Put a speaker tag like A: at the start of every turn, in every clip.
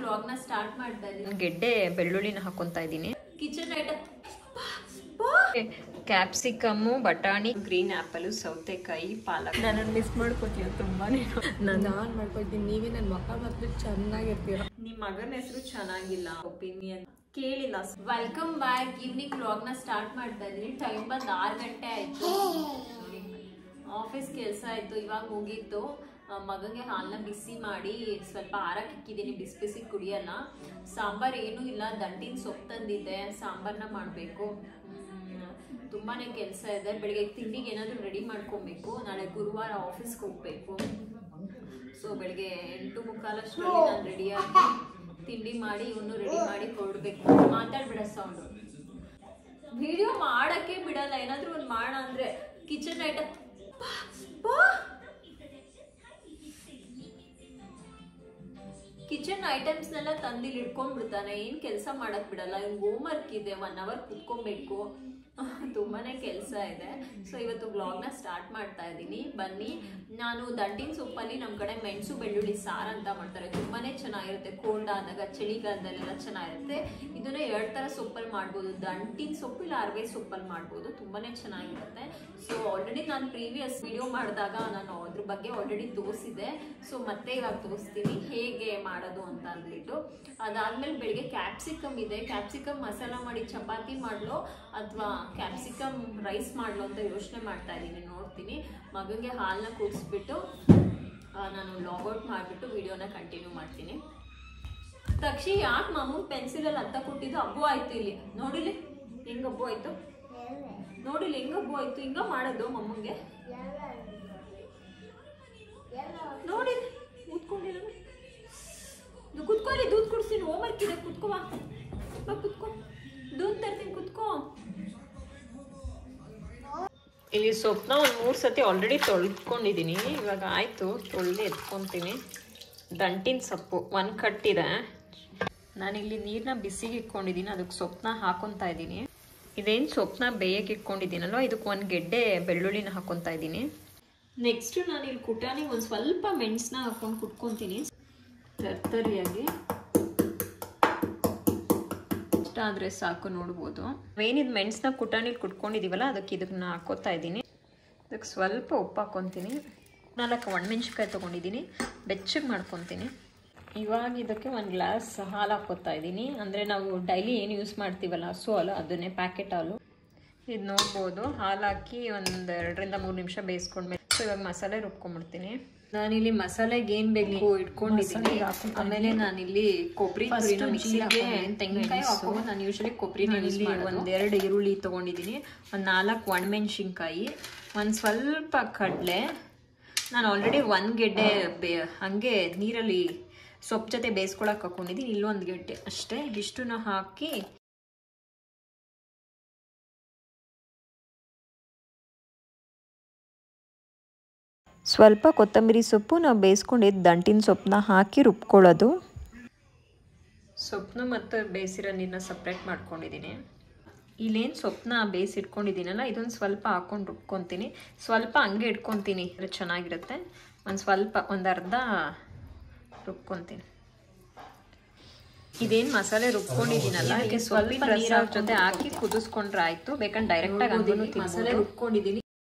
A: ವ್ಲಾಗ್ನ ಸ್ಟಾರ್ಟ್ ಮಾಡ್ತಾ ಇದ್ದೀನಿ.
B: ಗೆಡ್ಡೆ ಬೆಳ್ಳುಳ್ಳಿನ ಹಾಕೊಂತಾ ಇದ್ದೀನಿ.
A: ಕಿಚನ್ ಐಟಮ್
B: ಕ್ಯಾಪ್ಸಿಕಮ್ಮು, ಬಟಾಣಿ, ಗ್ರೀನ್ ಆಪಲ್, ಸೌತೆಕಾಯಿ, ಪಾಲಕ್.
A: ನಾನು ಮಿಸ್ ಮಾಡ್ಕೋತೀಯ ತುಂಬಾ. ನಾನು ಮಾಡ್ಕೊಳ್ತೀನಿ. ನೀವೇ ನನ್ನ ಮಕ್ಕ ಮತ್ತು ಚೆನ್ನಾಗಿರ್ತೀರ.
B: ನಿಮ್ಮ ಮಗನ ಹೆಸರು ಚೆನ್ನಾಗಿಲ್ಲ, ಒಪಿನಿಯನ್ ಕೇಳಿಲ್ಲ.
A: Welcome back. ಈವ್ನಿಂಗ್ ವ್ಲಾಗ್ನ ಸ್ಟಾರ್ಟ್ ಮಾಡ್ತಾ ಇದ್ದೀನಿ. ಟೈಮ್ ಬಂದು 6 ಗಂಟೆ ಆಯ್ತು. ಆಫೀಸ್ ಕೆಲಸ ಆಯ್ತು, ಇವಾಗ ಮುಗೀತು. ಮಗನಿಗೆ ಹಾಲನ್ನ ಬಿಸಿ ಮಾಡಿ ಸ್ವಲ್ಪ ಆರಕ್ಕೆ ಇಕ್ಕಿದ್ದೀನಿ. ಬಿಸಿ ಬಿಸಿ ಕುಡಿಯಲ್ಲ. ಸಾಂಬಾರ್ ಏನೂ ಇಲ್ಲ, ದಂಟಿನ ಸೊಪ್ಪು ತಂದಿದ್ದೆ, ಸಾಂಬಾರನ್ನ ಮಾಡಬೇಕು. ತುಂಬಾ ಕೆಲಸ ಇದೆ. ಬೆಳಿಗ್ಗೆ ತಿಂಡಿಗೆ ಏನಾದರೂ ರೆಡಿ ಮಾಡ್ಕೊಬೇಕು. ನಾಳೆ ಗುರುವಾರ ಆಫೀಸ್ಗೆ ಹೋಗ್ಬೇಕು. ಸೊ ಬೆಳಿಗ್ಗೆ 8:45 ಅಷ್ಟರಲ್ಲಿ ನಾನು ರೆಡಿಯಾಗಿ ತಿಂಡಿ ಮಾಡಿ ಇವನು ರೆಡಿ ಮಾಡಿ ಹೊರಡ್ಬೇಕು. ಮಾತಾಡ್ಬಿಡ ಸೌಂಡು. ವಿಡಿಯೋ ಮಾಡಕ್ಕೆ ಬಿಡಲ್ಲ. ಏನಾದರೂ ಒಂದು ಮಾಡ ಅಂದ್ರೆ ಕಿಚನ್ ಐಟಮ್ ಕಿಚನ್ ಐಟಮ್ಸ್ನೆಲ್ಲ ತಂದಿಲ್ಲಿ ಇಟ್ಕೊಂಡ್ಬಿಡ್ತಾನೆ. ಏನು ಕೆಲಸ ಮಾಡಕ್ ಬಿಡಲ್ಲ. ಇವ್ನು ಹೋಮ್ವರ್ಕ್ ಇದೆ, 1 ಅವರ್ ಕುತ್ಕೊಬೇಕು. ತುಂಬಾನೇ ಕೆಲಸ ಇದೆ. ಸೊ ಇವತ್ತು ವ್ಲಾಗ್ನ ಸ್ಟಾರ್ಟ್ ಮಾಡ್ತಾ ಇದ್ದೀನಿ. ಬನ್ನಿ. ನಾನು ದಂಟಿನ ಸೊಪ್ಪಲ್ಲಿ ನಮ್ಮ ಕಡೆ ಮೆಣಸು ಬೆಳ್ಳುಳ್ಳಿ ಸಾರು ಅಂತ ಮಾಡ್ತಾರೆ. ತುಂಬಾನೇ ಚೆನ್ನಾಗಿರುತ್ತೆ. ಕೋಲ್ಡ್ ಆದಾಗ, ಚಳಿಗಾಲದಲ್ಲೆಲ್ಲ ಚೆನ್ನಾಗಿರುತ್ತೆ. ಇದನ್ನ 2 ಥರ ಸೊಪ್ಪಲ್ಲಿ ಮಾಡ್ಬೋದು. ದಂಟಿನ ಸೊಪ್ಪು ಇಲ್ಲ ಅರವೆ ಸೊಪ್ಪಲ್ಲಿ ಮಾಡ್ಬೋದು. ತುಂಬಾನೇ ಚೆನ್ನಾಗಿರುತ್ತೆ. ಸೊ ಆಲ್ರೆಡಿ ನಾನು ಪ್ರೀವಿಯಸ್ ವಿಡಿಯೋ ಮಾಡಿದಾಗ ನಾನು ಅದ್ರ ಬಗ್ಗೆ ಆಲ್ರೆಡಿ ತೋರಿಸಿದೆ. ಸೊ ಮತ್ತೆ ಇವಾಗ ತೋರಿಸ್ತೀನಿ ಹೇಗೆ ಮಾಡೋದು ಅಂತ ಅಂದ್ಬಿಟ್ಟು. ಅದಾದ್ಮೇಲೆ ಬೆಳಿಗ್ಗೆ ಕ್ಯಾಪ್ಸಿಕಮ್ ಇದೆ. ಕ್ಯಾಪ್ಸಿಕಮ್ ಮಸಾಲ ಮಾಡಿ ಚಪಾತಿ ಮಾಡಲೋ ಅಥವಾ ಕ್ಯಾಪ್ಸಿಕಮ್ ರೈಸ್ ಮಾಡಲು ಅಂತ ಯೋಚನೆ ಮಾಡ್ತಾ ಇದ್ದೀನಿ. ನೋಡ್ತೀನಿ. ಮಗನಿಗೆ ಹಾಲನ್ನ ಕುಡಿಸ್ಬಿಟ್ಟು ನಾನು ಲಾಗೌಟ್ ಮಾಡಿಬಿಟ್ಟು ವಿಡಿಯೋನ ಕಂಟಿನ್ಯೂ ಮಾಡ್ತೀನಿ. ತಕ್ಷಿ ಯಾಕೆ ಮಾಮೂಲಿ ಪೆನ್ಸಿಲಲ್ಲಿ ಹತ್ತ ಕೊಟ್ಟಿದ್ದು ಹಬ್ಬು ಆಯ್ತು. ಇಲ್ಲಿ ನೋಡಿಲಿ ಹೆಂಗ ಹಬ್ಬು ಆಯ್ತು. ನೋಡಿಲಿ ಹೆಂಗ ಹಬ್ಬು ಆಯ್ತು. ಹಿಂಗ ಮಾಡೋದು ಮಮ್ಮಂಗೆ. ನೋಡಿ ಕೂತ್ಕೊಂಡಿಲ್ಲ. ಕುತ್ಕೊಳ್ಳಿ, ದೂದ್ ಕುಡಿಸ್ತೀನಿ. ಹೋಮ್ವರ್ಕ್ ಇದೆ. ಕುತ್ಕೋವಾ, ಕುತ್ಕೋ. ದೂದ್ ತರ್ತೀನಿ, ಕುತ್ಕೋ.
B: ಇಲ್ಲಿ ಸೊಪ್ಪನ್ನ ಒಂದು 3 ಸತಿ ಆಲ್ರೆಡಿ ತೊಳ್ಕೊಂಡಿದ್ದೀನಿ. ಇವಾಗ ಆಯಿತು, ತೊಳೆದು ಎತ್ಕೊತೀನಿ. ದಂಟಿನ ಸೊಪ್ಪು 1 ಕಟ್ಟಿದೆ. ನಾನಿಲ್ಲಿ ನೀರನ್ನ ಬಿಸಿಗೆ ಇಟ್ಕೊಂಡಿದ್ದೀನಿ. ಅದಕ್ಕೆ ಸೊಪ್ಪನ್ನ ಹಾಕೊತಾ ಇದ್ದೀನಿ. ಇದೇನು ಸೊಪ್ಪನ್ನ ಬೇಯಕ್ಕೆ ಇಟ್ಕೊಂಡಿದ್ದೀನಲ್ವ, ಇದಕ್ಕೆ 1 ಗೆಡ್ಡೆ ಬೆಳ್ಳುಳ್ಳಿನ ಹಾಕೊತಾ ಇದ್ದೀನಿ. ನೆಕ್ಸ್ಟು ನಾನಿಲ್ಲಿ ಕುಟಾನಿಗೆ ಒಂದು ಸ್ವಲ್ಪ ಮೆಣಸನ್ನ ಹಾಕೊಂಡು ಕುಟ್ಕೊತೀನಿ ತರ್ತರಿಯಾಗಿ. ಆದರೆ ಸಾಕು. ನೋಡ್ಬೋದು ಏನಿದು ಮೆಣಸನ್ನ ಕುಟಾಣಿಲಿ ಕುಟ್ಕೊಂಡಿದ್ದೀವಲ್ಲ, ಅದಕ್ಕೆ ಇದನ್ನ ಹಾಕೋತಾ ಇದ್ದೀನಿ. ಅದಕ್ಕೆ ಸ್ವಲ್ಪ ಉಪ್ಪು ಹಾಕ್ಕೊತೀನಿ. 4 ಒಣಮೆಣ್ಸಿನ್ಕಾಯಿ ತೊಗೊಂಡಿದ್ದೀನಿ. ಬೆಚ್ಚಗೆ ಮಾಡ್ಕೊತೀನಿ. ಇವಾಗ ಇದಕ್ಕೆ 1 ಗ್ಲಾಸ್ ಹಾಲು ಹಾಕೋತಾ ಇದ್ದೀನಿ. ಅಂದರೆ ನಾವು ಡೈಲಿ ಏನು ಯೂಸ್ ಮಾಡ್ತೀವಲ್ಲ, ಹಸು ಹಾಲು, ಅದನ್ನೇ ಪ್ಯಾಕೆಟ್ ಹಾಲು. ಇದು ನೋಡ್ಬೋದು. ಹಾಲು ಹಾಕಿ 1 2 ರಿಂದ 3 ನಿಮಿಷ ಬೇಯಿಸ್ಕೊಂಡ್ಮೇಲೆ ಸೊ ಇವಾಗ ಮಸಾಲೆ ರುಬ್ಕೊಂಡ್ಬಿಡ್ತೀನಿ. ನಾನಿಲ್ಲಿ ಮಸಾಲೆಗೆ ಏನು ಬೇಕು ಇಟ್ಕೊಂಡಿದ್ದೀನಿ. ಆಮೇಲೆ ನಾನಿಲ್ಲಿ ಕೊಬ್ಬರಿ ಮಿಕ್ಸಿಗೆ ತೆಂಗಿನಕಾಯಿ ಹಾಕೊಂಡು ನಾನು ಯೂಶಲಿ ಕೊಬ್ಬರಿನ ಯೂಸ್ ಮಾಡೋದು. 1 2 ಈರುಳ್ಳಿ ತೊಗೊಂಡಿದ್ದೀನಿ. 1 4 ಒಣಮೆಣ್ಸಿನ್ಕಾಯಿ, 1 ಸ್ವಲ್ಪ ಕಡಲೆ. ನಾನು ಆಲ್ರೆಡಿ 1 ಗೆಡ್ಡೆ ಹಾಗೆ ನೀರಲ್ಲಿ ಸೊಪ್ಪು ಜೊತೆ ಬೇಯಿಸ್ಕೊಳಕ್ಕೆ ಹಾಕೊಂಡಿದ್ದೀನಿ. ಇಲ್ಲೊಂದು ಗೆಡ್ಡೆ ಅಷ್ಟೇ. ಇಷ್ಟನ್ನು ಹಾಕಿ
C: ಸ್ವಲ್ಪ ಕೊತ್ತಂಬರಿ ಸೊಪ್ಪು, ನಾವು ಬೇಯಿಸ್ಕೊಂಡಿದ್ದು ದಂಟಿನ ಸೊಪ್ಪನ್ನ ಹಾಕಿ ರುಬ್ಕೊಳ್ಳೋದು.
B: ಸೊಪ್ಪನ್ನ ಮತ್ತು ಬೇಯಿಸಿರೋ ನೀರನ್ನ ಸಪ್ರೇಟ್ ಮಾಡ್ಕೊಂಡಿದ್ದೀನಿ. ಇಲ್ಲೇನು ಸೊಪ್ಪನ್ನ ಬೇಯಿಸಿಟ್ಕೊಂಡಿದ್ದೀನಲ್ಲ, ಇದೊಂದು ಸ್ವಲ್ಪ ಹಾಕ್ಕೊಂಡು ರುಬ್ಕೊತೀನಿ. ಸ್ವಲ್ಪ ಹಂಗೆ ಇಟ್ಕೊತೀನಿ, ಅಂದರೆ ಚೆನ್ನಾಗಿರುತ್ತೆ. ಒಂದು ಅರ್ಧ ರುಬ್ಕೊತೀನಿ. ಇದೇನು ಮಸಾಲೆ ರುಬ್ಕೊಂಡಿದ್ದೀನಲ್ಲ, ಇದಕ್ಕೆ ಸ್ವಲ್ಪ ನೀರು ಜೊತೆ ಹಾಕಿ ಕುದಿಸ್ಕೊಂಡ್ರೆ ಆಯಿತು. ಬೇಕಂದ್ರೆ ಡೈರೆಕ್ಟಾಗಿ ಹಂಗೂ ಮಸಾಲೆ ರುಬ್ಕೊಂಡಿದ್ದೀನಿ.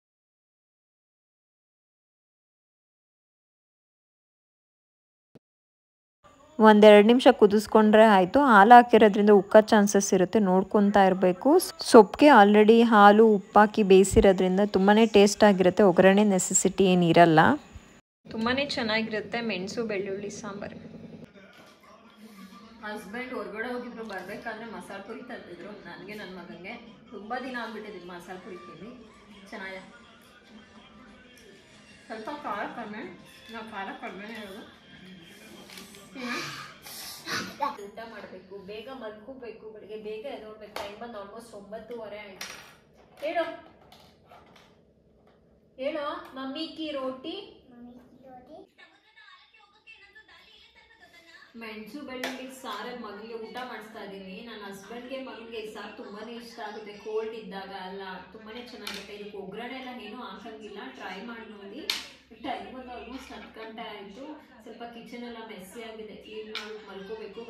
C: 1 2 ನಿಮಿಷ ಕುದಿಸ್ಕೊಂಡ್ರೆ ಆಯಿತು. ಹಾಲು ಹಾಕಿರೋದ್ರಿಂದ ಉಕ್ಕೋ ಚಾನ್ಸಸ್ ಇರುತ್ತೆ, ನೋಡ್ಕೊತಾ ಇರಬೇಕು. ಸೊಪ್ಪಿಗೆ ಆಲ್ರೆಡಿ ಹಾಲು ಉಪ್ಪಾಕಿ ಬೇಯಿಸಿರೋದ್ರಿಂದ ತುಂಬಾ ಟೇಸ್ಟ್ ಆಗಿರುತ್ತೆ. ಒಗ್ಗರಣೆ ನೆಸೆಸಿಟಿ ಏನಿರಲ್ಲ.
B: ತುಂಬಾ ಚೆನ್ನಾಗಿರುತ್ತೆ ಮೆಣಸು ಬೆಳ್ಳುಳ್ಳಿ ಸಾಂಬಾರು.
A: ಹಸ್ಬೆಂಡ್ ಹೊರಗಡೆ ಹೋಗಿದ್ರು. ಬರಬೇಕಾದ್ರೆ ಮಸಾಲೆ ಪುರಿ ತಂದಿದ್ರು ನನಗೆ ನನ್ನ ಮಗನಿಗೆ. ತುಂಬ ದಿನ ಆಗ್ಬಿಟ್ಟಿದ್ದೀನಿ ಮಸಾಲೆ ಪುರಿ ತಿಂದು. ಚೆನ್ನಾಗಿದೆ. ಸ್ವಲ್ಪ ಖಾರ ಕಡಿಮೆ. ನಾವು ಖಾರ ಕಡಿಮೆ ಇರೋದು. ಊಟ ಮಾಡಬೇಕು, ಬೇಗ ಮಲ್ಕೋಬೇಕು. ಬೆಳಿಗ್ಗೆ ಬೇಗ ಎದ್ದೋಡ್ಬೇಕು. ಟೈಮ್ ಬಂದು ಆಲ್ಮೋಸ್ಟ್ 9:30 ಆಯಿತು. ಹೇಳೋ ಮಮ್ಮಿ ಕಿ ರೋಟಿ. ಮೆಣಸು ಬೆಳ್ಳುಳ್ಳಿ ಸಾರಲ್ಲಿ ಮಗನಿಗೆ ಊಟ ಮಾಡಿಸ್ತಾ ಇದ್ದೀನಿ. ನನ್ನ ಹಸ್ಬೆಂಡ್ಗೆ ಮಗನಿಗೆ ಈ ಸಾರು ತುಂಬಾ ಇಷ್ಟ ಆಗುತ್ತೆ. ಕೋಲ್ಡ್ ಇದ್ದಾಗ ಎಲ್ಲ ತುಂಬಾ ಚೆನ್ನಾಗಿರುತ್ತೆ. ಇದಕ್ಕೆ ಒಗ್ಗರಣೆ ಎಲ್ಲ ಏನೂ ಹಾಕಂಗಿಲ್ಲ. ಟ್ರೈ ಮಾಡಿ ನೋಡಿ. ಟೈಮ್ ಒಂದು ಆಲ್ಮೋಸ್ಟ್ 10 ಗಂಟೆ ಆಯಿತು. ಸ್ವಲ್ಪ ಕಿಚನ್ ಎಲ್ಲ ಮೆಸ್ಸಿ ಆಗಿದೆ. ಕ್ಲೀನ್ ಮಾಡಿ ಮಲ್ಕೋಬೇಕು.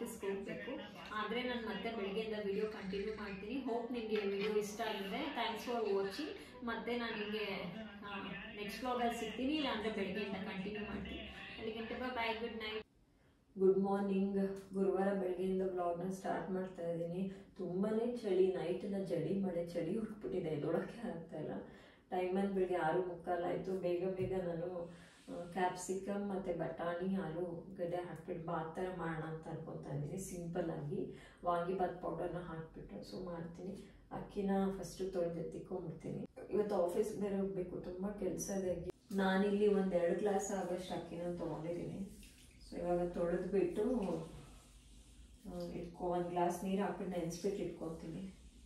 A: ಆಫೀಸ್ಗೆ ಹೋಗಬೇಕು. ಆದರೆ ನಾನು ಮತ್ತೆ ಬೆಳಗ್ಗೆಯಿಂದ ವಿಡಿಯೋ ಕಂಟಿನ್ಯೂ ಮಾಡ್ತೀನಿ. ಹೋಪ್ ನಿಮಗೆ ವಿಡಿಯೋ ಇಷ್ಟ ಆಗಿದೆ. Thanks for watching. ಮತ್ತೆ ನಾನು ನಿಮಗೆ ನೆಕ್ಸ್ಟ್ ವ್ಲಾಗಲ್ಲಿ ಸಿಗ್ತೀನಿ, ಇಲ್ಲಾಂದರೆ ಬೆಳಗ್ಗೆಯಿಂದ ಕಂಟಿನ್ಯೂ ಮಾಡ್ತೀನಿ. ಅಲ್ಲಿಗಂಟೆ bye, good night. Good morning. ಗುರುವಾರ ಬೆಳಗ್ಗೆಯಿಂದ ವ್ಲಾಗ್ನ ಸ್ಟಾರ್ಟ್ ಮಾಡ್ತಾ ಇದ್ದೀನಿ. ತುಂಬಾ ಚಳಿ, ನೈಟಿನ ಚಳಿ ಹುಡುಕ್ಬಿಟ್ಟಿದೆ, ಎದ್ದೊಳಕ್ಕೆ ಆಗ್ತಾಯಿಲ್ಲ. ಟೈಮಲ್ಲಿ ಬೆಳಗ್ಗೆ 6:45 ಆಯಿತು. ಬೇಗ ನಾನು ಕ್ಯಾಪ್ಸಿಕಮ್ ಮತ್ತು ಬಟಾಣಿ ಆಲೂಗಡ್ಡೆ ಹಾಕ್ಬಿಟ್ಟು ಬಾತ್ ಥರ ಮಾಡೋಣ ಅಂತ ಅನ್ಕೊತಾ ಇದ್ದೀನಿ. ಸಿಂಪಲ್ಲಾಗಿ ವಾಂಗಿಬಾತ್ ಪೌಡರ್ನ ಹಾಕ್ಬಿಟ್ಟು ಮಾಡ್ತೀನಿ. ಅಕ್ಕಿನ ಫಸ್ಟು ತೊಳೆದು ಎತ್ತಿಕೊಂಡ್ಬಿಡ್ತೀನಿ. ಇವತ್ತು ಆಫೀಸ್ಗೆ ಬೇರೆ ಹೋಗಬೇಕು, ತುಂಬ ಕೆಲಸ ಇದೆ. ನಾನಿಲ್ಲಿ 1-2 ಗ್ಲಾಸ್ ಆಗೋಷ್ಟು ಅಕ್ಕಿನ ತೊಗೊಂಡಿದ್ದೀನಿ. ಸೊ ಇವಾಗ ತೊಳೆದ್ಬಿಟ್ಟು 1 ಗ್ಲಾಸ್ ನೀರು ಹಾಕ್ಬಿಟ್ಟು ನೆನೆಸ್ಬಿಟ್ಟು ಇಟ್ಕೊತೀನಿ.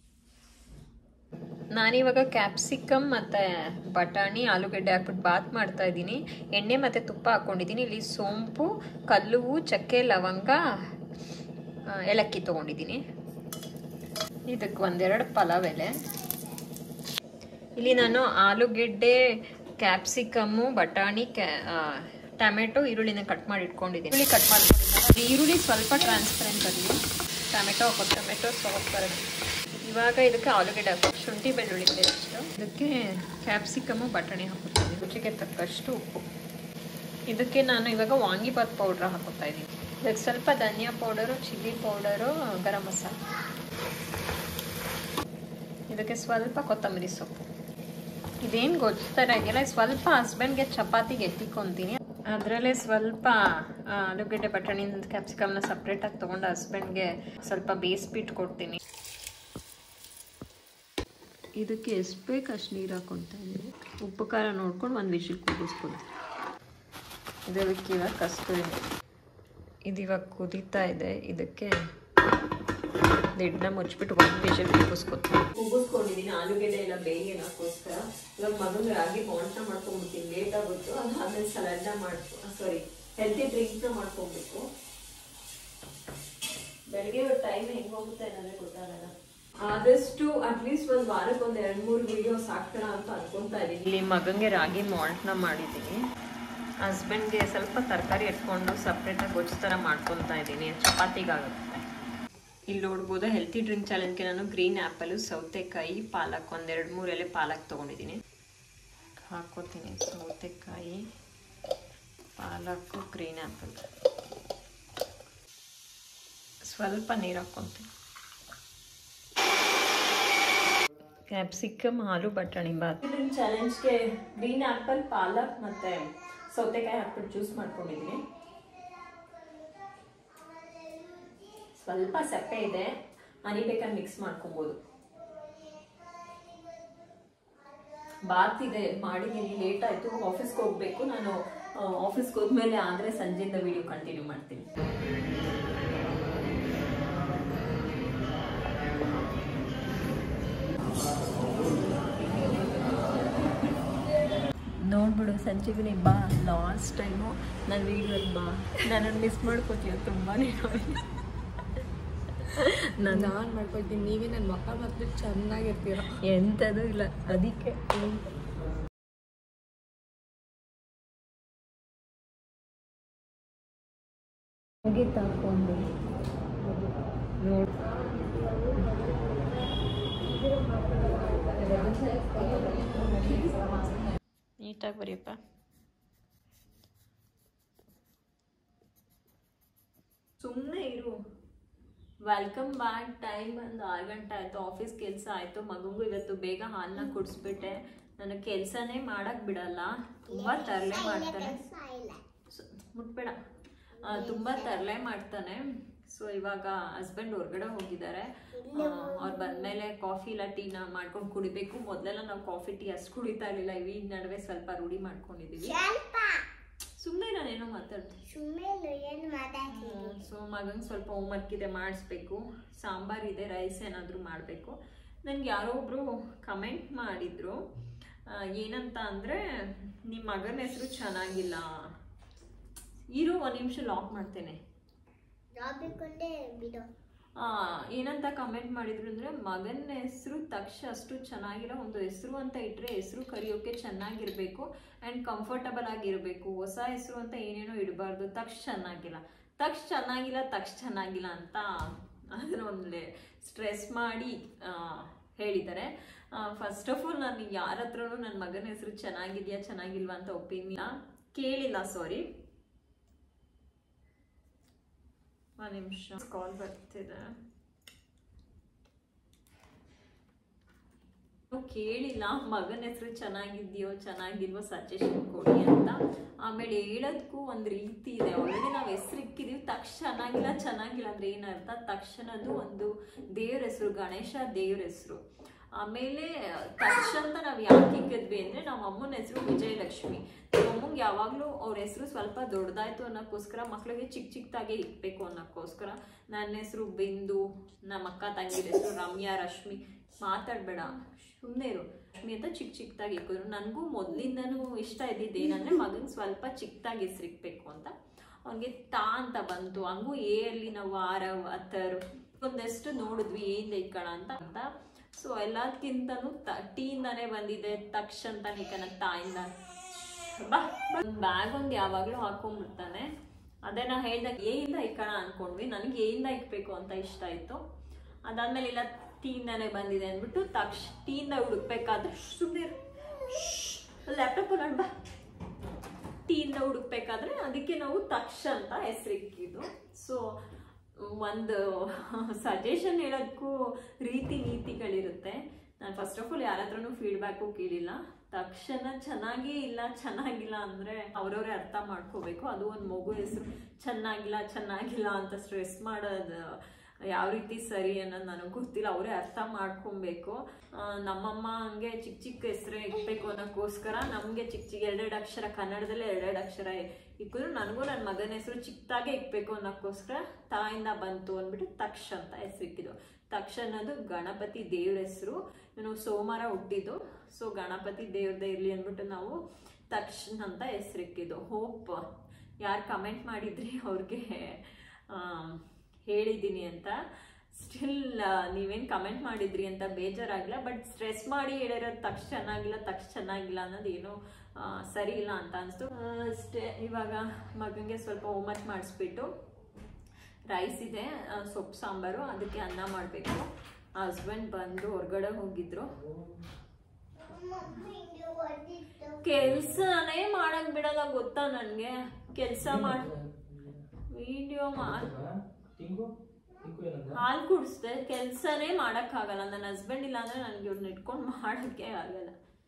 B: ನಾನಿವಾಗ ಕ್ಯಾಪ್ಸಿಕಮ್ ಮತ್ತು ಬಟಾಣಿ ಆಲೂಗಡ್ಡೆ ಹಾಕ್ಬಿಟ್ಟು ಬಾತ್ ಮಾಡ್ತಾ ಇದ್ದೀನಿ. ಎಣ್ಣೆ ಮತ್ತು ತುಪ್ಪ ಹಾಕ್ಕೊಂಡಿದ್ದೀನಿ. ಇಲ್ಲಿ ಸೋಂಪು, ಕಲ್ಲುವು, ಚಕ್ಕೆ, ಲವಂಗ, ಏಲಕ್ಕಿ ತೊಗೊಂಡಿದ್ದೀನಿ. ಇದಕ್ಕೆ 1-2 ಪಲಾವ್ ಎಲೆ. ಇಲ್ಲಿ ನಾನು ಆಲೂಗೆಡ್ಡೆ, ಕ್ಯಾಪ್ಸಿಕಮ್ಮು, ಬಟಾಣಿ, ಟೊಮೆಟೊ, ಈರುಳ್ಳಿನ ಕಟ್ ಮಾಡಿ ಇಟ್ಕೊಂಡಿದ್ದೀನಿ. ಈರುಳ್ಳಿ ಸ್ವಲ್ಪ ಟ್ರಾನ್ಸ್ಪರೆಂಟ್ ಬರಲಿ. ಟೊಮೆಟೊ ಸಾಫ್ಟ್ ಬರೋದು. ಇವಾಗ ಇದಕ್ಕೆ ಆಲೂಗಡ್ಡೆ ಹಾಕೋದು, ಶುಂಠಿ ಬೆಳ್ಳುಳ್ಳಿ ಪೇಸ್ಟು, ಇದಕ್ಕೆ ಕ್ಯಾಪ್ಸಿಕಮ್ಮು, ಬಟಾಣಿ ಹಾಕೋತೀನಿ. ರುಚಿಗೆ ತಕ್ಕಷ್ಟು ಉಪ್ಪು. ಇದಕ್ಕೆ ನಾನು ಇವಾಗ ವಾಂಗಿಬಾತ್ ಪೌಡ್ರ್ ಹಾಕೋತಾ ಇದ್ದೀನಿ. ಇದಕ್ಕೆ ಸ್ವಲ್ಪ ಧನಿಯಾ powder, chilli powder, garam masala. ಇದಕ್ಕೆ ಸ್ವಲ್ಪ ಕೊತ್ತಂಬರಿ ಸೊಪ್ಪು. ಇದೇನು ಗೊತ್ತರ ಆಗಿಲ್ಲ, ಸ್ವಲ್ಪ ಹಸ್ಬೆಂಡ್ಗೆ ಚಪಾತಿಗೆ ಎತ್ತಿಕೊತೀನಿ. ಅದರಲ್ಲೇ ಸ್ವಲ್ಪ ಆಲೂಗಡ್ಡೆ, ಬಟಾಣಿ, ಕ್ಯಾಪ್ಸಿಕಮ್ನ ಸಪ್ರೇಟಾಗಿ ತೊಗೊಂಡು ಹಸ್ಬೆಂಡ್ಗೆ ಸ್ವಲ್ಪ ಬೇಯಿಸ್ಬಿಟ್ಟು ಕೊಡ್ತೀನಿ. ಇದಕ್ಕೆ ಎಷ್ಟು ಬೇಕು ಅಷ್ಟು ನೀರು ಹಾಕ್ಕೊತಾ ಇದ್ದೀನಿ. ಉಪ್ಪು ಖಾರ ನೋಡ್ಕೊಂಡು 1 ವಿಷಲ್ ಕೂಗಿಸ್ಕೊಳ್ತೀನಿ. ಇದಕ್ಕೆ ಇವಾಗ ಕಸ್ತೂರಿ. ಇದು ಇವಾಗ ಕುದೀತಾ ಇದೆ. ಇದಕ್ಕೆ ಲಿಡ್ನ ಮುಚ್ಚಿಬಿಟ್ಟು 1 ವಿಷಲ್
A: ಕೂಗಿಸ್ಕೊಂಡಿದ್ದೀನಿ. ಆಲೂಗೆಡ್ಡೆ ಎಲ್ಲ ಬೇಯಿಗೋಸ್ಕರ. ಇವಾಗ ಮಗನಿಗೆ ರಾಗಿ ಬಾಂಡ್ನ ಮಾಡ್ಕೊಂಡ್ಬಿಡ್ತೀನಿ. ಲೇಟ್ ಆಗುತ್ತೆ. ಅದಾದ್ಮೇಲೆ ಸಲಾಡ್ನ ಹೆಲ್ತಿ ಡ್ರಿಂಕ್ನ ಮಾಡ್ಕೊಬೇಕು. ಬೆಳಗ್ಗೆ ಟೈಮ್ ಹೆಂಗೆ ಹೋಗುತ್ತೆ ಅನ್ನೋದೇ ಗೊತ್ತಾಗಲ್ಲ. ಆದಷ್ಟು ಅಟ್ಲೀಸ್ಟ್ ಒಂದು ವಾರಕ್ಕೆ 2-3 ವಿಡಿಯೋಸ್ ಹಾಕ್ತಾರ ಅಂತ ಅನ್ಕೊಂತಾ ಇದ್ದೀನಿ.
B: ಇಲ್ಲಿ ಮಗನಿಗೆ ರಾಗಿ ಮಾಲ್ಟ್ನ ಮಾಡಿದ್ದೀನಿ. ಹಸ್ಬೆಂಡ್ಗೆ ಸ್ವಲ್ಪ ತರಕಾರಿ ಇಟ್ಕೊಂಡು ಸಪ್ರೇಟಾಗಿ ಗೊಜ್ಜು ಥರ ಮಾಡ್ಕೊತಾ ಇದ್ದೀನಿ, ಚಪಾತಿಗಾಗುತ್ತೆ. ಇಲ್ಲಿ ನೋಡ್ಬೋದು ಹೆಲ್ತಿ ಡ್ರಿಂಕ್ ಚಾಲೆಂಜ್ಗೆ ನಾನು ಗ್ರೀನ್ ಆ್ಯಪಲು, ಸೌತೆಕಾಯಿ, ಪಾಲಕ್ 1-2-3 ಎಲೆ ಪಾಲಕ್ ತೊಗೊಂಡಿದ್ದೀನಿ. ಹಾಕೋತೀನಿ ಸೌತೆಕಾಯಿ, ಪಾಲಕ್ಕು, ಗ್ರೀನ್ ಆ್ಯಪಲ್. ಸ್ವಲ್ಪ ನೀರು ಹಾಕ್ಕೊತೀನಿ. ಕ್ಯಾಪ್ಸಿಕಮ್, ಆಲೂ, ಬಟಾಣಿ ಬಾತ್.
A: ಡ್ರಿಂಕ್ ಚಾಲೆಂಜ್ಗೆ ಗ್ರೀನ್ ಆ್ಯಪಲ್, ಪಾಲಕ್ ಮತ್ತು ಸೌತೆಕಾಯಿ ಹಾಕ್ಬಿಟ್ಟು ಜ್ಯೂಸ್ ಮಾಡ್ಕೊಂಡಿದ್ದೀನಿ. ಸ್ವಲ್ಪ ಸಪ್ಪೆ ಇದೆ, ಹನಿ ಬೇಕಾದ್ರೆ ಮಿಕ್ಸ್ ಮಾಡ್ಕೊಬೋದು. ಬಾತ್ ಇದೆ ಮಾಡಿದ್ದೀನಿ. ಲೇಟ್ ಆಯಿತು, ಆಫೀಸ್ಗೆ ಹೋಗಬೇಕು. ನಾನು ಆಫೀಸ್ಗೆ ಹೋದ್ಮೇಲೆ ಆದರೆ ಸಂಜೆಯಿಂದ ವಿಡಿಯೋ ಕಂಟಿನ್ಯೂ ಮಾಡ್ತೀನಿ. ನೋಡ್ಬಿಡು ಸಂಜೆಗೆ ಬಾ. ಲಾಸ್ಟ್ ಟೈಮು ನನ್ನ ವೀಡಿಯೋಲ್ಲಿ ಬಾ. ನನ್ನನ್ನು ಮಿಸ್ ಮಾಡ್ಕೋತೀಯ ತುಂಬಾ. ನಾನು ಮಾಡ್ಕೊಳ್ತೀನಿ. ನೀವೇ ನನ್ನ ಮಕ್ಕ ಮತ್ತು ಚೆನ್ನಾಗಿರ್ತೀರ. ಎಂಥದ್ದು ಇಲ್ಲ, ಅದಕ್ಕೆ ತಗೊಂಡು ನೋಡಿ.
B: ನೀಟಾಗಿ ಬರೆಯಪ್ಪ.
A: ಸುಮ್ಮನೆ ಇರು. Welcome back. ಟೈಮ್ ಒಂದು 6 ಗಂಟೆ ಆಯಿತು. ಆಫೀಸ್ ಕೆಲಸ ಆಯಿತು. ಮಗುಗೂ ಇವತ್ತು ಬೇಗ ಹಾಲನ್ನ ಕುಡಿಸ್ಬಿಟ್ಟೆ. ನನಗೆ ಕೆಲಸನೇ ಮಾಡೋಕ್ಕೆ ಬಿಡಲ್ಲ. ತುಂಬ ತರಲೆ ಮಾಡ್ತಾನೆ. ಮುಟ್ಬೇಡ. ತುಂಬ ತರಲೆ ಮಾಡ್ತಾನೆ. ಸೊ ಇವಾಗ ಹಸ್ಬೆಂಡ್ ಹೊರಗಡೆ ಹೋಗಿದ್ದಾರೆ. ಅವ್ರು ಬಂದಮೇಲೆ ಕಾಫಿ ಇಲ್ಲ ಟೀನ ಮಾಡ್ಕೊಂಡು ಕುಡಿಬೇಕು. ಮೊದಲೆಲ್ಲ ನಾವು ಕಾಫಿ ಟೀ ಅಷ್ಟು ಕುಡಿತಾ ಇರಲಿಲ್ಲ. ಈ ನಡುವೆ ಸ್ವಲ್ಪ ರೂಢಿ ಮಾಡ್ಕೊಂಡಿದ್ದೀವಿ. ಸುಮ್ಮನೆ ನಾನೇನೋ ಮಾತಾಡ್ತೀನಿ. ಸೊ ಮಗಂಗೆ ಸ್ವಲ್ಪ ಹೋಮ್ವರ್ಕ್ ಇದೆ, ಮಾಡಿಸ್ಬೇಕು. ಸಾಂಬಾರ್ ಇದೆ, ರೈಸ್ ಏನಾದರೂ ಮಾಡಬೇಕು. ನನಗೆ ಯಾರೋ ಒಬ್ಬರು ಕಮೆಂಟ್ ಮಾಡಿದರು. ಏನಂತ ಅಂದರೆ, ನಿಮ್ಮ ಮಗನ ಹೆಸರು ಚೆನ್ನಾಗಿಲ್ಲ. ಇರು 1 ನಿಮಿಷ ಲಾಕ್ ಮಾಡ್ತೇನೆ. ಏನಂತ ಕಮೆಂಟ್ ಮಾಡಿದ್ರು ಅಂದರೆ, ಮಗನ ಹೆಸರು ತಕ್ಷ ಅಷ್ಟು ಚೆನ್ನಾಗಿಲ್ಲ. ಒಂದು ಹೆಸರು ಅಂತ ಇಟ್ಟರೆ ಹೆಸರು ಕರೆಯೋಕ್ಕೆ ಚೆನ್ನಾಗಿರಬೇಕು ಆ್ಯಂಡ್ ಕಂಫರ್ಟಬಲ್ ಆಗಿರಬೇಕು. ಹೊಸ ಹೆಸರು ಅಂತ ಏನೇನೋ ಇಡಬಾರ್ದು. ತಕ್ಷ ಚೆನ್ನಾಗಿಲ್ಲ. ತಕ್ಷ ಚೆನ್ನಾಗಿಲ್ಲ ಅಂತ ಅದನ್ನೊಂದು ಸ್ಟ್ರೆಸ್ ಮಾಡಿ ಹೇಳಿದ್ದಾರೆ. ಫಸ್ಟ್ ಆಫ್ ಆಲ್ ನಾನು ಯಾರ ಹತ್ರನೂ ನನ್ನ ಮಗನ ಹೆಸರು ಚೆನ್ನಾಗಿದೆಯಾ ಚೆನ್ನಾಗಿಲ್ವಾ ಅಂತ ಒಪಿನಿಯನ್ ಕೇಳಿಲ್ಲ. ಸಾರಿ, ಒಂದು ನಿಮಿಷ ಕಾಲ್ ಬರ್ತಿದೆ. ಕೇಳಿಲ್ಲ ಮಗನ ಹೆಸರು ಚೆನ್ನಾಗಿದೆಯೋ ಚೆನ್ನಾಗಿಲ್ವೋ ಸಜೆಷನ್ ಕೊಡಿ ಅಂತ. ಆಮೇಲೆ ಹೇಳೋದಕ್ಕೂ ಒಂದು ರೀತಿ ಇದೆ. ಆಲ್ರೆಡಿ ನಾವು ಹೆಸರು ಇಕ್ಕಿದೀವಿ, ಚೆನ್ನಾಗಿಲ್ಲ ಅಂದ್ರೆ ಏನರ್ಥ? ತಕ್ಷಣದ್ದು ಒಂದು ದೇವ್ರ ಹೆಸರು, ಗಣೇಶ ದೇವ್ರ ಹೆಸರು. ಆಮೇಲೆ ತಕ್ಷ ಅಂತ ನಾವು ಯಾಕೆ ಇಕ್ಕಿದ್ವಿ ಅಂದ್ರೆ ನಮ್ಮ ಅಮ್ಮನ ಹೆಸರು ವಿಜಯಲಕ್ಷ್ಮಿ. ನಮ್ಮ ಅಮ್ಮಂಗೆ ಯಾವಾಗ್ಲೂ ಅವ್ರ ಹೆಸರು ಸ್ವಲ್ಪ ದೊಡ್ಡದಾಯ್ತು ಅನ್ನೋಕ್ಕೋಸ್ಕರ, ಮಕ್ಳಿಗೆ ಚಿಕ್ಕದಾಗೆ ಇಕ್ಬೇಕು ಅನ್ನೋಕ್ಕೋಸ್ಕರ ನನ್ನ ಹೆಸರು ಬಿಂದು, ನಮ್ಮ ಅಕ್ಕ ತಂಗಿರ ಹೆಸರು ರಮ್ಯಾ, ರಶ್ಮಿ, ಮಾತಾಡ್ಬೇಡ ಸುಮ್ಮನೆ ಇರು, ರಶ್ಮಿ ಅಂತ ಚಿಕ್ಕದಾಗಿ ಇಕ್ಕಿದ್ರು. ನನಗೂ ಮೊದ್ಲಿಂದನೂ ಇಷ್ಟ ಇದ್ದಿದ್ದು ಏನಂದ್ರೆ ಮಗನ್ ಸ್ವಲ್ಪ ಚಿಕ್ಕದಾಗಿ ಹೆಸರು ಇಕ್ಬೇಕು ಅಂತ. ಅವನಿಗೆ ತಾ ಅಂತ ಬಂತು. ಹಂಗೂ ಎ ಅಲ್ಲಿ ನಾವು ವಾರ ಅಥರ್ ಒಂದಷ್ಟು ನೋಡಿದ್ವಿ ಏನಿದೆ ಇಕ್ಕಣ ಅಂತ. ಸೊ ಎಲ್ಲದಕ್ಕಿಂತನೂ ಟೀಯಿಂದಾನೇ ಬಂದಿದೆ, ತಕ್ಷ ಅಂತ ಹಿಕ್ಕನ ತಾಯಿಂದ. ಬ್ಯಾಗ್ ಒಂದು ಯಾವಾಗ್ಲೂ ಹಾಕೊಂಡ್ಬಿಡ್ತಾನೆ. ಅದೇ ನಾ ಹೇಳ್ದಾಗ ಏಯಿಂದ ಇಕ್ಕಣ ಅನ್ಕೊಂಡ್ವಿ. ನನಗೆ ಏಯಿಂದ ಇಕ್ಬೇಕು ಅಂತ ಇಷ್ಟ ಆಯ್ತು. ಅದಾದ್ಮೇಲೆ ಇಲ್ಲ ಟೀಯಿಂದಾನೇ ಬಂದಿದೆ ಅಂದ್ಬಿಟ್ಟು ಟೀಯಿಂದ ಹುಡುಕ್ಬೇಕಾದ್ರೆ ಸುಮ್ಮನೆ ಲ್ಯಾಪ್ಟಾಪ್ ನೋಡ್ಬಾ, ಟೀಯಿಂದ ಹುಡುಕ್ಬೇಕಾದ್ರೆ ಅದಕ್ಕೆ ನಾವು ತಕ್ಷ ಅಂತ ಹೆಸರಿಕ್ಕಿದ್ದು. ಸೊ ಒಂದು ಸಜೆಷನ್ ಹೇಳೋದಕ್ಕೂ ರೀತಿ ನೀತಿಗಳಿರುತ್ತೆ. ನಾನು ಫಸ್ಟ್ ಆಫ್ ಆಲ್ ಯಾರ ಹತ್ರನೂ ಫೀಡ್ಬ್ಯಾಕು ಕೇಳಿಲ್ಲ. ತಕ್ಷಣ ಚೆನ್ನಾಗಿಲ್ಲ ಅಂದರೆ ಅವ್ರವ್ರೇ ಅರ್ಥ ಮಾಡ್ಕೋಬೇಕು. ಅದು ಒಂದು ಮಗು ಹೆಸರು ಚೆನ್ನಾಗಿಲ್ಲ ಅಂತ ಸ್ಟ್ರೆಸ್ ಮಾಡೋದು ಯಾವ ರೀತಿ ಸರಿ ಅನ್ನೋದು ನನಗೆ ಗೊತ್ತಿಲ್ಲ. ಅವರೇ ಅರ್ಥ ಮಾಡ್ಕೊಬೇಕು. ನಮ್ಮಮ್ಮ ಹಂಗೆ ಚಿಕ್ಕ ಹೆಸರೇ ಇಕ್ಬೇಕು ಅನ್ನೋಕ್ಕೋಸ್ಕರ ನಮಗೆ ಚಿಕ್ಕ ಎರಡೆರಡು ಅಕ್ಷರ, ಕನ್ನಡದಲ್ಲೇ ಎರಡೆರಡು ಅಕ್ಷರ ಇಕ್ಕಿದ್ರು. ನನಗೂ ನನ್ನ ಮಗನ ಹೆಸರು ಚಿಕ್ಕದಾಗೆ ಇಕ್ಬೇಕು ಅನ್ನೋಕ್ಕೋಸ್ಕರ ತಾಯಿಂದ ಬಂತು ಅಂದ್ಬಿಟ್ಟು ತಕ್ಷ ಅಂತ ಹೆಸರು ಇಕ್ಕಿದ್ದು. ತಕ್ಷ ಅನ್ನೋದು ಗಣಪತಿ ದೇವ್ರ ಹೆಸರು. ಇವನು ಸೋಮವಾರ ಹುಟ್ಟಿದ್ದು. ಸೊ ಗಣಪತಿ ದೇವ್ರದೇ ಇರಲಿ ಅಂದ್ಬಿಟ್ಟು ನಾವು ತಕ್ಷ ಅಂತ ಹೆಸರಿಕ್ಕಿದ್ದು. ಹೋಪ್ ಯಾರು ಕಮೆಂಟ್ ಮಾಡಿದ್ರಿ ಅವ್ರಿಗೆ ಹೇಳಿದ್ದೀನಿ ಅಂತ. ಸ್ಟಿಲ್ ನೀವೇನು ಕಮೆಂಟ್ ಮಾಡಿದ್ರಿ ಅಂತ ಬೇಜಾರಾಗಿಲ್ಲ. ಬಟ್ ಸ್ಟ್ರೆಸ್ ಮಾಡಿ ಹೇಳಿರೋದು ತಕ್ಷ ಚೆನ್ನಾಗಿಲ್ಲ ಅನ್ನೋದು ಏನೋ ಸರಿ ಇಲ್ಲ ಅಂತ ಅನಿಸ್ತು ಅಷ್ಟೇ. ಇವಾಗ ಮಗನಿಗೆ ಸ್ವಲ್ಪ ಹೋಮ್ವರ್ಕ್ ಮಾಡಿಸ್ಬಿಟ್ಟು ರೈಸ್ ಇದೆ, ಸೊಪ್ಪು ಸಾಂಬಾರು, ಅದಕ್ಕೆ ಅನ್ನ ಮಾಡಬೇಕು. ಹಸ್ಬೆಂಡ್ ಬಂದು ಹೊರಗಡೆ ಹೋಗಿದ್ರು. ಕೆಲ್ಸನೇ ಮಾಡಕ್ ಬಿಡಲ್ಲ ಗೊತ್ತಾ ನನಗೆ. ಕೆಲಸ ಮಾಡಿ ವಿಡಿಯೋ ಹಾಲು ಕುಡಿಸ್ದೆ, ಕೆಲ್ಸನೇ ಮಾಡಕ್ ಆಗಲ್ಲ. ನನ್ನ ಹಸ್ಬೆಂಡ್ ಇಲ್ಲ ಅಂದ್ರೆ ನನ್ಗೆ ಇವ್ರನ್ನ ಇಟ್ಕೊಂಡು ಮಾಡಕ್ಕೆ ಆಗಲ್ಲ.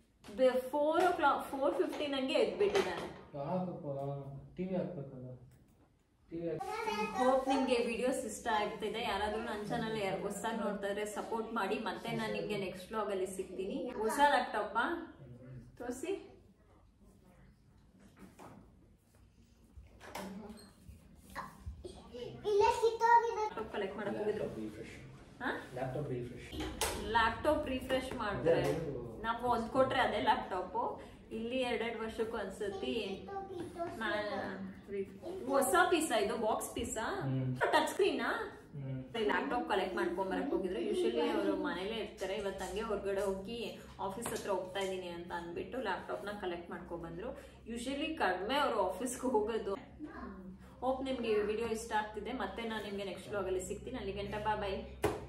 A: 4:15 ನಂಗೆ ಎದ್ಬಿಟ್ಟಿದ್ದಾನೆ. ಹೋಪ್ ನಿಮ್ಗೆ ವಿಡಿಯೋಸ್ ಇಷ್ಟ ಆಗ್ತಿದೆ. ಯಾರಾದ್ರೂ ನನ್ನ ಚಾನಲ್ ಹೊಸದಾಗಿ ನೋಡ್ತಾ ಇದ್ರೆ ಸಪೋರ್ಟ್ ಮಾಡಿ. ಮತ್ತೆ ನಾನು ನಿಮ್ಗೆ ನೆಕ್ಸ್ಟ್ ವ್ಲಾಗ್ ಅಲ್ಲಿ ಸಿಗ್ತೀನಿ. ಹೊಸ ಲ್ಯಾಪ್ಟಾಪ ತೋರಿಸಿ. ಕಲೆಕ್ಟ್ ಮಾಡಕ್ ಹೋಗಿದ್ರು. ಲ್ಯಾಪ್ಟಾಪ್ ರಿಫ್ರೆಶ್ ಮಾಡಿದ್ರೆ ನಾವು ಒಂದ್ ಕೊಟ್ರೆ ಅದೇ ಲ್ಯಾಪ್ಟಾಪ್. ಇಲ್ಲಿ 2 ವರ್ಷಕ್ಕೂ ಅನ್ಸತಿ ಹೊಸ ಪೀಸಾ, ಇದು ಬಾಕ್ಸ್ ಪೀಸಾ, ಟಚ್ ಸ್ಕ್ರೀನಾ. ಲ್ಯಾಪ್ಟಾಪ್ ಕಲೆಕ್ಟ್ ಮಾಡ್ಕೊಂಡ್ ಬರಕ್ ಹೋಗಿದ್ರು. ಯೂಶಲಿ ಅವರು ಮನೇಲೇ ಇರ್ತಾರೆ. ಇವತ್ತು ಹಂಗೆ ಹೊರಗಡೆ ಹೋಗಿ ಆಫೀಸ್ ಹತ್ರ ಹೋಗ್ತಾ ಇದೀನಿ ಅಂತ ಅಂದ್ಬಿಟ್ಟು ಲ್ಯಾಪ್ಟಾಪ್ನ ಕಲೆಕ್ಟ್ ಮಾಡ್ಕೊಂಡ್ ಬಂದ್ರು. ಯೂಶಲಿ ಕಡಿಮೆ ಅವರು ಆಫೀಸ್ಗೆ ಹೋಗೋದು. ಹೋಪ್ ನಿಮ್ಗೆ ಈ ವಿಡಿಯೋ ಇಷ್ಟ ಆಗ್ತಿದೆ. ಮತ್ತೆ ನಾನು ನಿಮ್ಗೆ ನೆಕ್ಸ್ಟ್ ವ್ಲಾಗಲ್ಲಿ ಸಿಗ್ತೀನಿ. ಅಲ್ಲಿ ಗಂಟ ಬಾಯ್.